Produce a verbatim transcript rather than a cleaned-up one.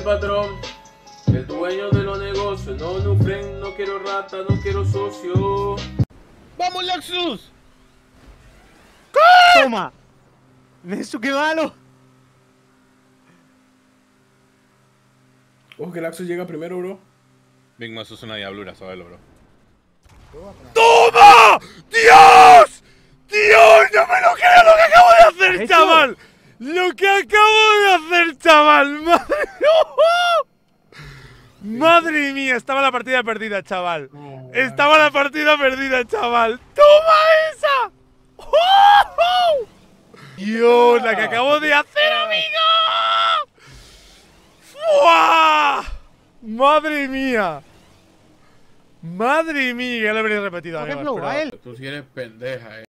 el patrón, el dueño de los negocios. No, no, friend, no quiero rata, no quiero socio. ¡Vamos, Lexus! ¡Toma! ¡Eso qué malo! Ojo que el Axo llega primero, bro. Big Mac es una diablura, sabelo, bro. ¡Toma! ¡Dios! ¡Dios! ¡No me lo creo lo que acabo de hacer, ¿Eso? chaval! ¡Lo que acabo de hacer, chaval! ¡Madre, ¡Madre mía! Estaba la partida perdida, chaval. Oh, Estaba la partida perdida, chaval. ¡Toma esa! ¡Oh! ¡Dios! ¡La que acabo de hacer, amigo! ¡Fua! ¡Madre mía! ¡Madre mía! Ya lo habría repetido, Por amigos, ejemplo, pero- a él. Tú sí eres pendeja, eh.